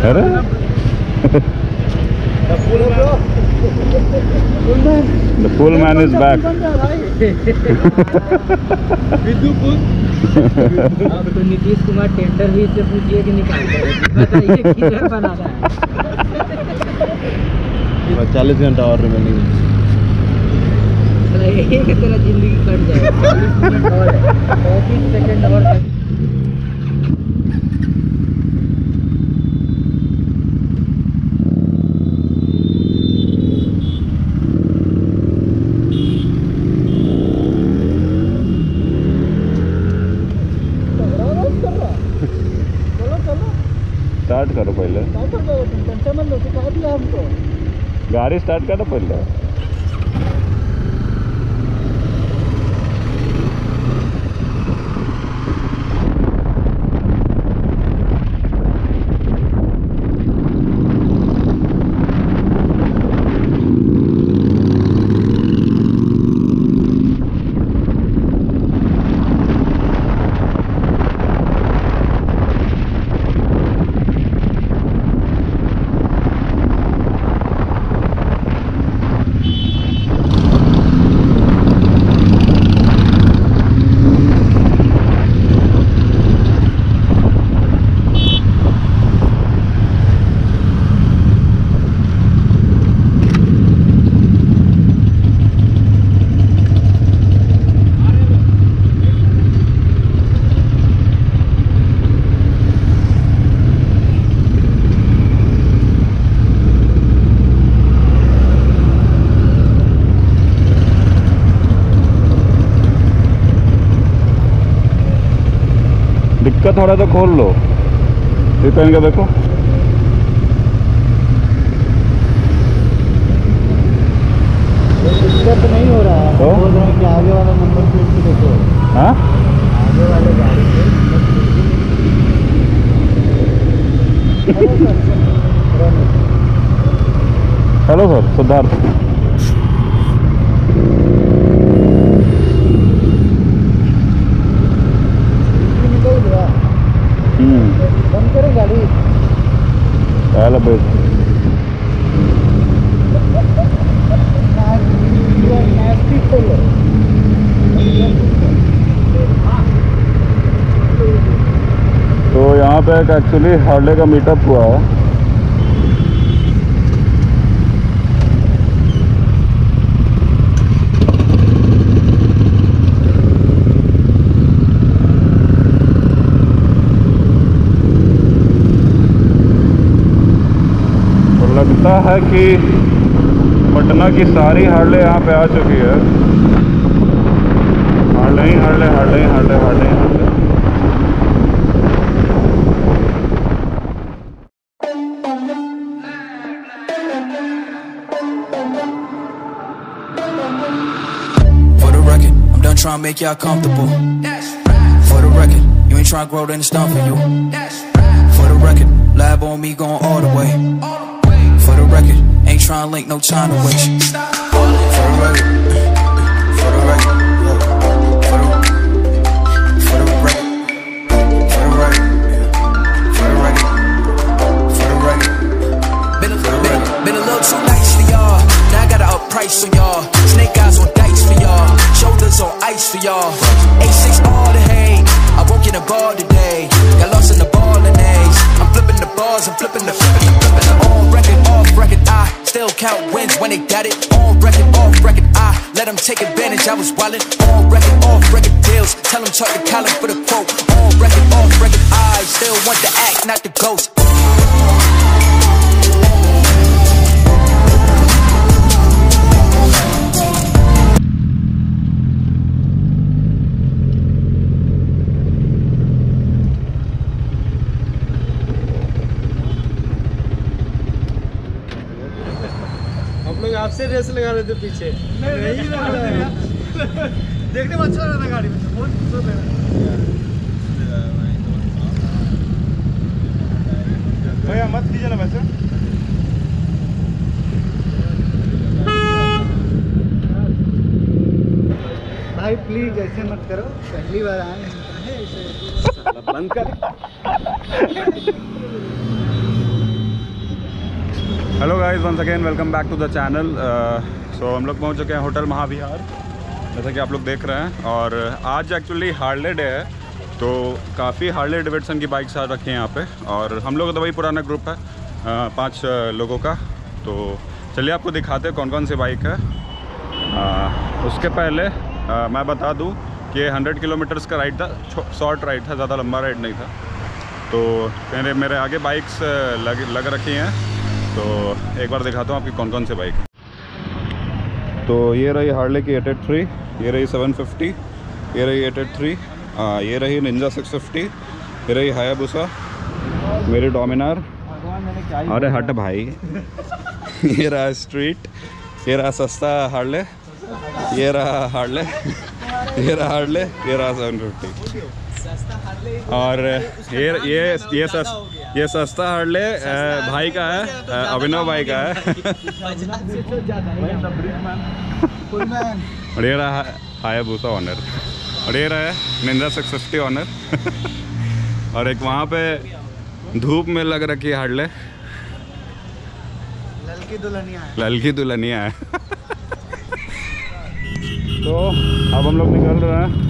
अरे the pool man is back. अब तो नीतीश कुमार टेंडर भी इससे पूछिए कि निकालते हैं, बताइए किधर बना रहा है। 40 घंटा और रिमेनिंग। एक तरह जिंदगी कट जाए। 40 मिनट और है, 35 सेकंड और है। स्टार्ट करो पहले। गाड़ी स्टार्ट करो पहले। दिक्कत हो रहा है तो खोल लो, ये पहन के देखो। दिक्कत नहीं हो रहा है, बोल रहे हैं कि आगे वाला नंबर प्लेट भी देखो। हाँ, आगे वाले गाड़ी हेलो सर, सिद्धार्थ। बंद करें गाड़ी पहले बेच। तो यहाँ पे एक एक्चुअली हार्ले का मीटअप हुआ है। लगता है कि पटना की सारी हार्ले यहाँ पे आ चुकी है। हार्ले ही हार्ले, हार्ले ही हार्ले, हार्ले ही Harley. For the record, I'm done trying to make y'all comfortable. For the record, you ain't trying to grow, then it's done for you. For the record, lab on me going all the way. For the record, ain't trying to link, no time to waste. For the record, for the record, for the record, for the record, for the record, for the record. Been a little too nice for y'all. Now I gotta up price on y'all. Snake eyes on dice for y'all. Shoulders on ice for y'all. A6 all the hate. I woke in the bar today. Got lost in the ball and A's. I'm flipping the bars, I'm flipping the on record, off record. I still count wins when they got it. On record, off record. I let them take advantage. I was wildin'. On record, off record deals. Tell them talk to Colin for the quote. On record, off record. I still want the act, not the ghost. आपसे race लगा रहे थे पीछे, नहीं लगा रहा है। देखने में अच्छा लग रहा था गाड़ी में, बहुत खूबसूरत लग रहा है। भैया मत कीजिए ना वैसे। भाई प्लीज ऐसे मत करो, पहली बार आए हैं ऐसे बंद कर। Hello guys, once again welcome back to the channel. So हम लोग पहुंच चुके हैं होटल महाविहार, जैसा कि आप लोग देख रहे हैं। और आज एक्चुअली हार्ले डे है, तो काफ़ी हार्ले डेविडसन की बाइक्स आ रखी हैं यहाँ पे। और हम लोग का तो वही पुराना ग्रुप है, 5 लोगों का। तो चलिए आपको दिखाते हैं कौन कौन सी बाइक है। उसके पहले मैं बता दूँ कि 100 किलोमीटर्स का राइड था, शॉर्ट राइड था, ज़्यादा लंबा राइड नहीं था। तो मेरे आगे बाइक्स लग रखी हैं, तो एक बार दिखाता हूँ आपकी कौन कौन से बाइक है। तो ये रही हार्ले की 883, ये रही 750, ये रही 883, ये रही निंजा 650, ये रही हायाबुसा, मेरी डोमिनार। अरे हट भाई ये रहा स्ट्रीट, ये रहा सस्ता हार्ले, ये रहा हार्ले, ये रहा हार्ले, ये रहा 750। और ये सस्ता हार्ले भाई का है, अभिनव भाई का है। और ये रहा हायाबुसा ऑनर, और ये रहा निंजा 650 ऑनर। और एक वहाँ पे धूप में लग रखी है हार्ले, ललकी दुल्हनिया है। तो अब हम लोग निकल रहे हैं।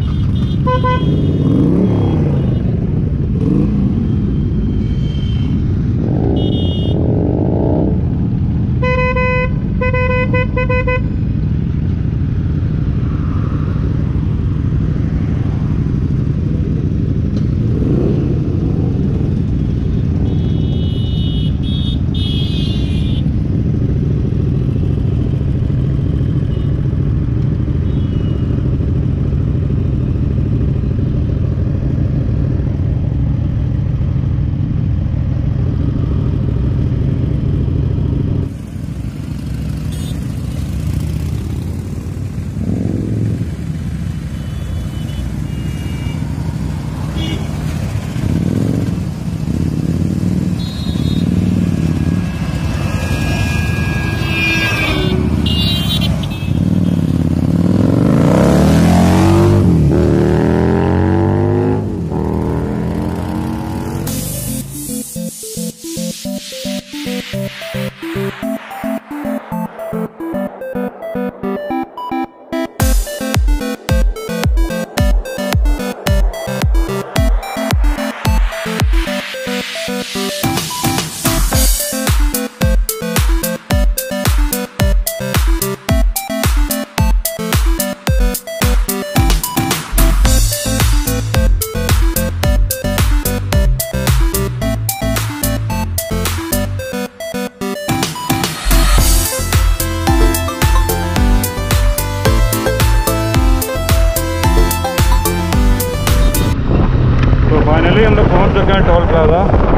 फाइनली हम लोग पहुंच चुके हैं टोल प्लाजा,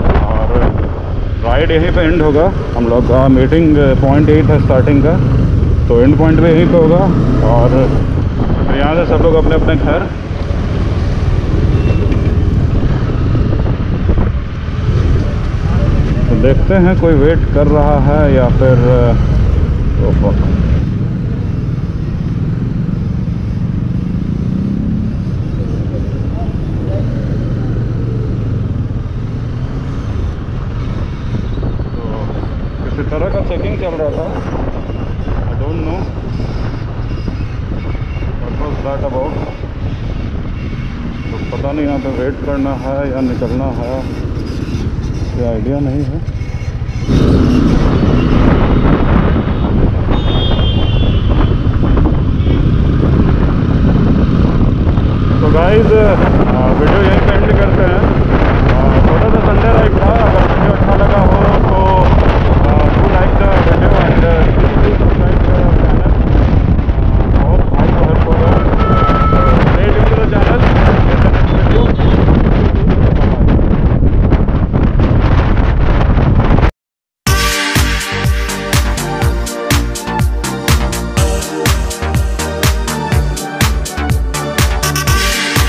और राइड यहीं पे एंड होगा। हम लोग का मीटिंग पॉइंट यही था स्टार्टिंग का, तो एंड पॉइंट भी यहीं पे होगा। और फिर यहाँ से सब लोग अपने अपने घर। तो देखते हैं कोई वेट कर रहा है या फिर किसी तरह का चेकिंग चल रहा था। I don't know what was that about. तो पता नहीं यहाँ पे वेट करना है या निकलना है, कोई आइडिया नहीं है।